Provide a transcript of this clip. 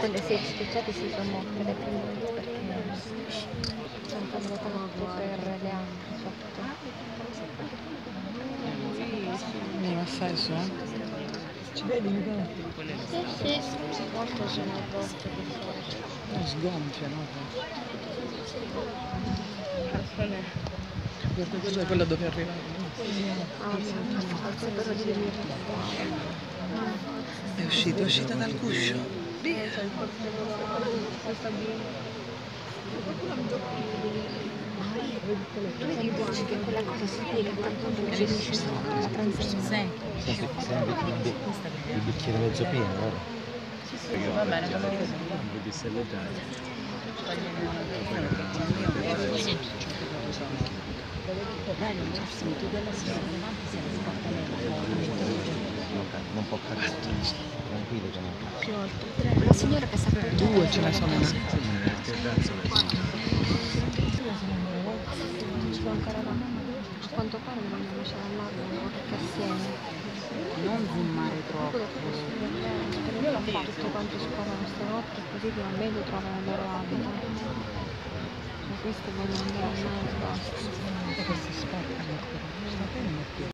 quelle sì, spicciate si sono morte le prime perché sono cambiate molto per le altre sotto. Mi va su, Ci vedi mica? Sì, molto sono rotte di solito. Sgonfiano. Guarda, quella è quella dove arriva. È uscita dal guscio. Via. Tu vedi che quella cosa si piega tanto veloce la transizione. Il bicchiere mezzo pieno, guarda. Sì, va bene, non può cadere, tranquillo che non. Più oltre. La signora che sta per due ce ne sono. A quanto pare mi vogliono lasciare all'altro perché assieme. Non zoomare troppo. Io l'ho fatto tutto quanto sparano stanotte così che almeno trovano il loro abito. Ma questi vogliono andare al mare e basta. Questi spaccano.